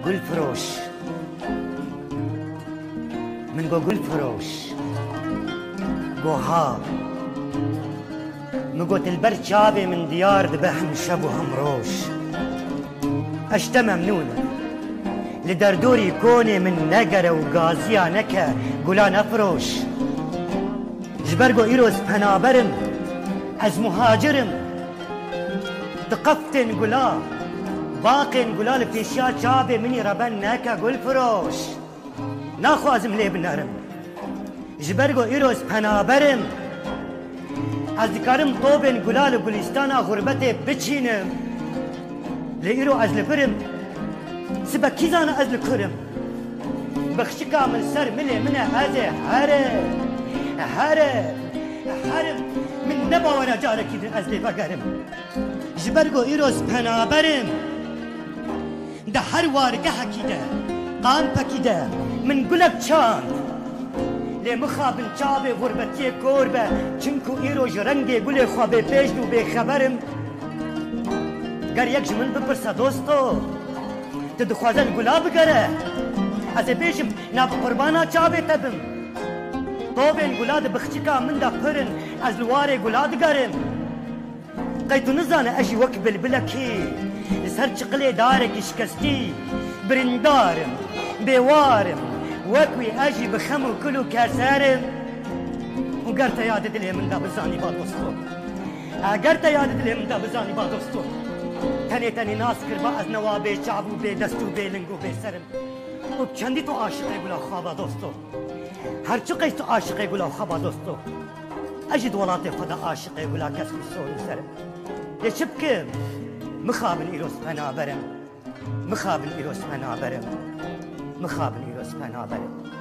گل فروش من گل فروش گوها مقوت البرشابي من ديار ذبحن شب وهمروش اشتا ممنونة لدردوري كوني من نقر وقازيا نكا قولان افروش جبرقو ايروس پنابرم از مهاجرم دقفتن قولا باقين قولا لفيشات شابي مني ربن نكا قول فروش ناخو ازم لي بنرم جبرقو ايروس پنابرم از دکارم طوبن گلال گلستانا غربت بچینم لیرو از لبرم سبا کیزانا از لکرم بخشکا من سر ملی من هزه هرم من نباورا جارکی دن از لبگرم جبرگو ایروز پنابرم ده هر وارگه حکی ده قام پکی ده من گلک چاند لی مخابن چابه غربتیه کوربه چنکو ایروژ رنگه گل خوابه پیش دو به خبرم گر یک جمن بپرسا دوستو تو دخوازن گلا بگره از بیشم ناب قربانا چابه تبم تو بین گلا ده بخچکا من ده پرن از لواره گلا دگرم قیتو نزانه اجی وک بلبلکی سر چقلی دارک شکستی برندارم بیوارم وكوي اجي بخم وكلو كاسارم وقرت يا دلي من دا بزاني بادوستو قرت يا دلي من دا بزاني بادوستو تاني ناس كربا از نوابي شعبو بي دستو بي لنگو بي سرم وبچندي تو عاشقي قولا خوابا دوستو هر چقي تو عاشقي قولا خوابا دوستو اجد ولاتي فدا عاشقي قولا كسكو سورو سرم يشبكم مخابن ايروس پنابرم مخابن ايروس پنابرم مخابن ايروس پنابرم